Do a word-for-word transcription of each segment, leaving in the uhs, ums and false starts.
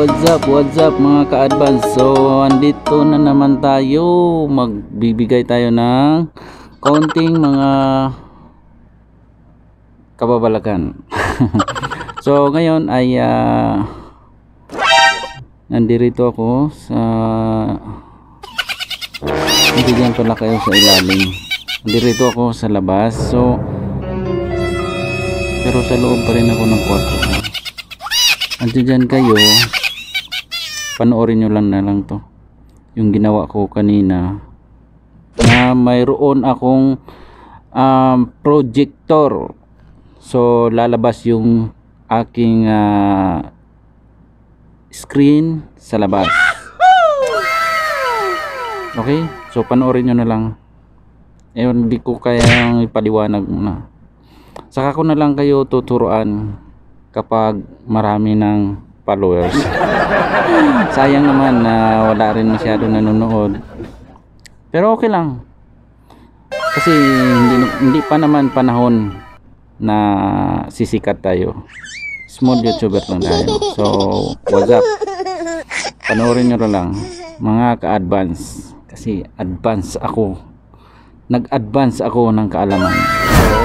what's up, what's up mga ka-advance. So, andito na naman tayo. Magbibigay tayo ng kaunting mga kababalagan. So, ngayon ay uh, nandito ako sa hindi dyan pala kayo sa ilalim. Nandito ako sa labas. So, pero sa loob pa rin ako ng kwarto. Andiyan dyan kayo, panoorin nyo lang na lang to yung ginawa ko kanina na mayroon akong um, projector. So lalabas yung aking uh, screen sa labas. Okay, so panoorin nyo na lang. Eh, hindi ko kayang ipaliwanag na. Saka ko na lang kayo tuturuan kapag marami ng followers. Sayang naman na wala rin masyado nanonood, pero okay lang kasi hindi, hindi pa naman panahon na sisikat tayo. Small YouTuber lang tayo. So what's up, panoorin nyo lang mga ka-advance, kasi advance ako, nag-advance ako ng kaalaman. So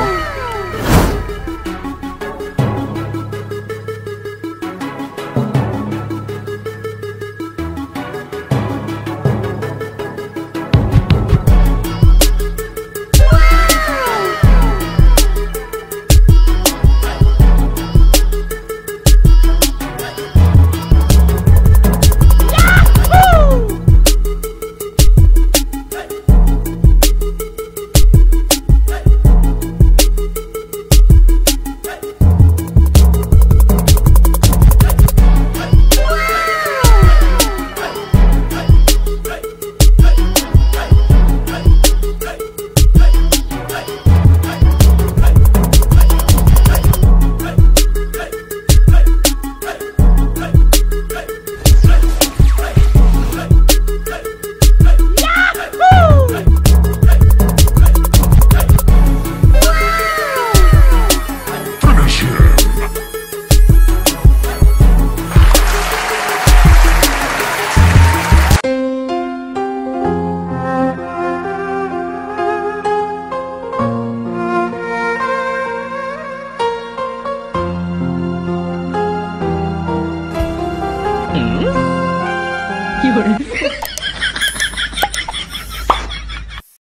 Yours.